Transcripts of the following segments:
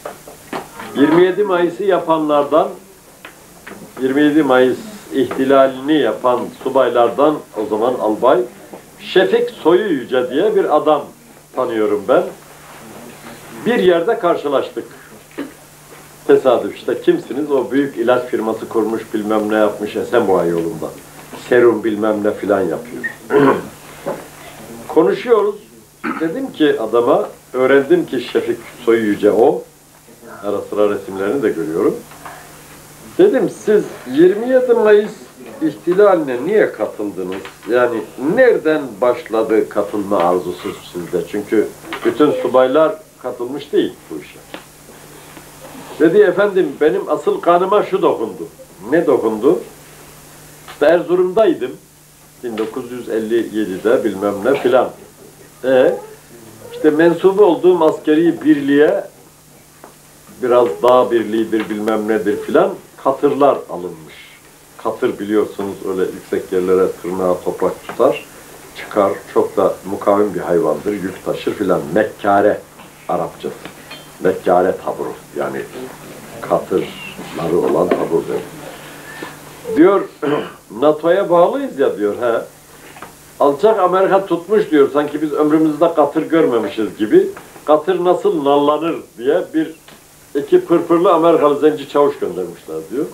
27 Mayıs'ı yapanlardan, 27 Mayıs ihtilalini yapan subaylardan o zaman albay Şefik Soyu Yüce diye bir adam tanıyorum ben. Bir yerde karşılaştık. Tesadüf işte, kimsiniz? O büyük ilaç firması kurmuş, bilmem ne yapmış Esenboğa yolunda. Serum bilmem ne filan yapıyor. Konuşuyoruz. Dedim ki adama, öğrendim ki Şefik Soyu Yüce o. Ara sıra resimlerini de görüyorum. Dedim siz 27 Mayıs ihtilaline niye katıldınız? Yani nereden başladı katılma arzusu sizde? Çünkü bütün subaylar katılmış değil bu işe. Dedi efendim benim asıl kanıma şu dokundu. Ne dokundu? İşte Erzurum'daydım. 1957'de bilmem ne filan. İşte mensubu olduğum askeri birliğe biraz dağ birliğidir bilmem nedir filan katırlar alınmış. Katır biliyorsunuz öyle yüksek yerlere tırnağa toprak tutar, çıkar. Çok da mukavim bir hayvandır, yük taşır filan. Mekkare Arapçası. Mekkare taburu. Yani katırları olan tabur der. Diyor, NATO'ya bağlıyız ya diyor. Alçak Amerika tutmuş diyor. Sanki biz ömrümüzde katır görmemişiz gibi. Katır nasıl nallanır diye iki pırpırlı Amerikalı zenci çavuş göndermişler diyor.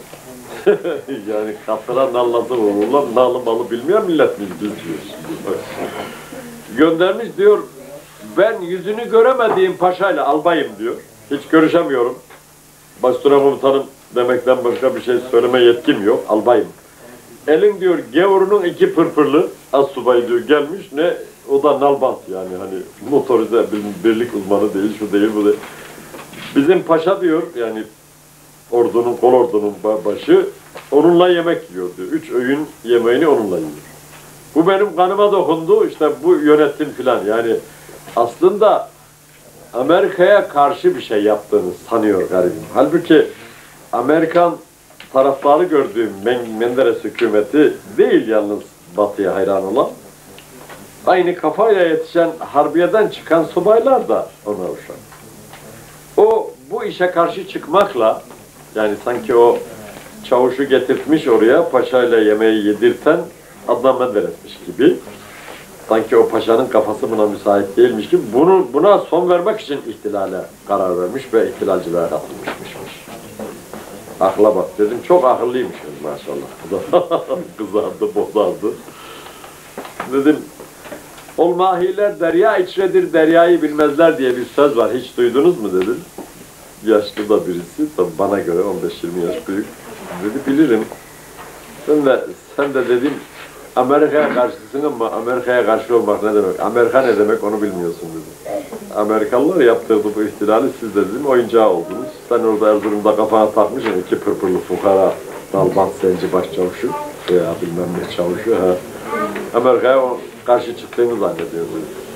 Yani katıra nallası olurlar, nalı malı bilmeyen millet miyiz biz diyor. Göndermiş diyor, ben yüzünü göremediğim paşayla albayım diyor. Hiç görüşemiyorum. Baştura komutanım demekten başka bir şey söyleme yetkim yok, albayım. Elin diyor gevurunun iki pırpırlı astsubay diyor gelmiş, ne o da nalbant yani hani motorize birlik uzmanı değil, şu değil bu değil. Bizim paşa diyor yani ordunun, kol ordunun başı onunla yemek yiyor diyor. 3 öğün yemeğini onunla yiyor. Bu benim kanıma dokundu, işte bu yönetim filan yani aslında Amerika'ya karşı bir şey yaptığını sanıyor garibim. Halbuki Amerikan taraftarı gördüğüm Menderes hükümeti değil yalnız Batı'ya hayran olan, aynı kafayla yetişen harbiyeden çıkan subaylar da ona uşak. O bu işe karşı çıkmakla, yani sanki o çavuşu getirtmiş oraya, paşayla yemeği yedirten Adnan Menderes'miş gibi, sanki o paşanın kafası buna müsait değilmiş gibi, buna son vermek için ihtilale karar vermiş ve ihtilalcilere katılmışmış. Akla bak dedim, çok akıllıymış maşallah. Kızardı, bozardı. Dedim, olmahiler derya içredir, deryayı bilmezler diye bir söz var, hiç duydunuz mu dedim. Yaşlı da birisi, tabii bana göre 15-20 yaş büyük. Dedi, bilirim. Sen de dedim, Amerika'ya karşısın ama Amerika'ya karşı olmak ne demek? Amerika ne demek onu bilmiyorsun dedim. Amerikalılar yaptırdı bu ihtilali, siz de dedim oyuncağı oldunuz. Sen orada Erzurum'da kafana takmışsın iki pırpırlı fukara, dalbat zenci başçavuşu veya bilmem ne çavuşu. Amerika'ya karşı çıktığını zannediyordu.